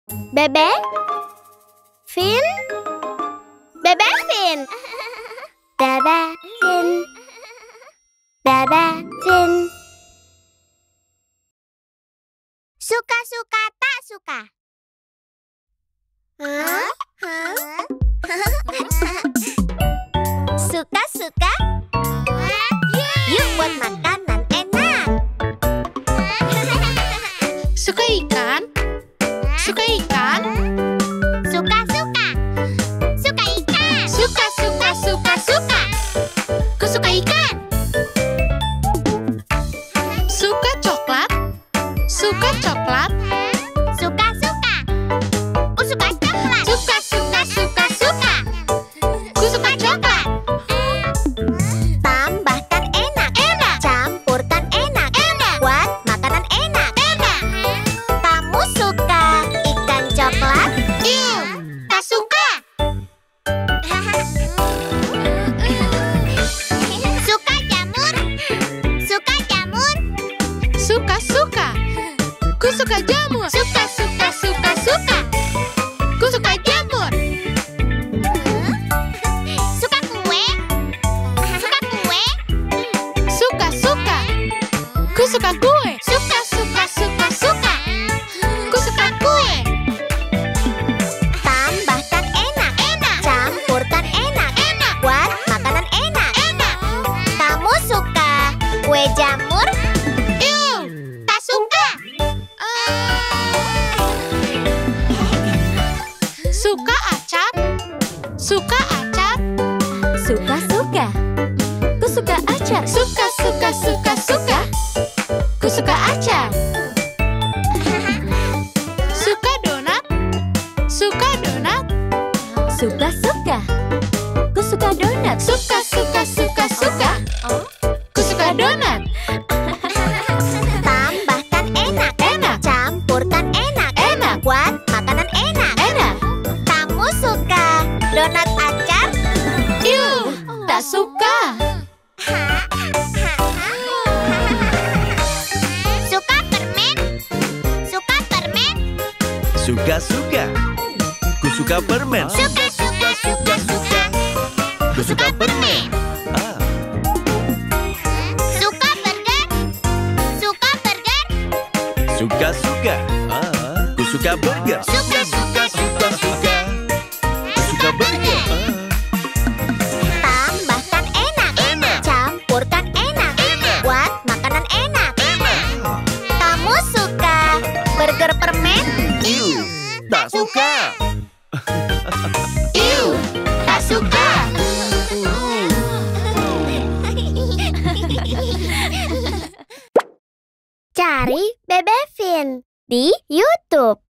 Bebek? Fin? Bebek Fin? Bebek Fin? Bebek Fin? Suka-suka tak suka? Suka-suka? Yuk buat makanan enak. Suka ikan? Suka ikan? Suka-suka? Suka ikan? Suka. Ku suka ikan. Suka coklat? Suka coklat? Suka-suka? Ku suka coklat. Suka. Ku suka coklat. Tambahkan enak. Campurkan enak. Buat makanan enak. Kamu suka ikan coklat? Tak suka. Suka jamur? Suka jamur? Suka. Ku suka jamur. Suka. Ku suka jamur. Suka kue? Suka kue? Suka. Ku suka kue. Suka. Ku suka kue. Tambahkan enak. Campurkan enak. Buat makanan enak. Kamu suka kue jamur? Tak suka. Suka acar? Suka acar? Suka-suka. Ku suka acar. Suka. Ku suka acar. Suka donat? Suka donat? Suka-suka. Ku suka donat. Suka. Ku suka donat. Tambahkan enak. Campurkan enak. Buat makanan enak. Kamu suka donat acar? Tak suka. Suka permen? Suka permen? Suka. Ku suka permen. Suka. Ku suka permen. Suka burger? Suka burger? Suka. Ku suka burger. Suka. Ku suka burger. Tambahkan enak. Campurkan enak. Buat makanan enak. Kamu suka burger permen? Tak suka. Tak suka. Cari Bebek Fin di YouTube.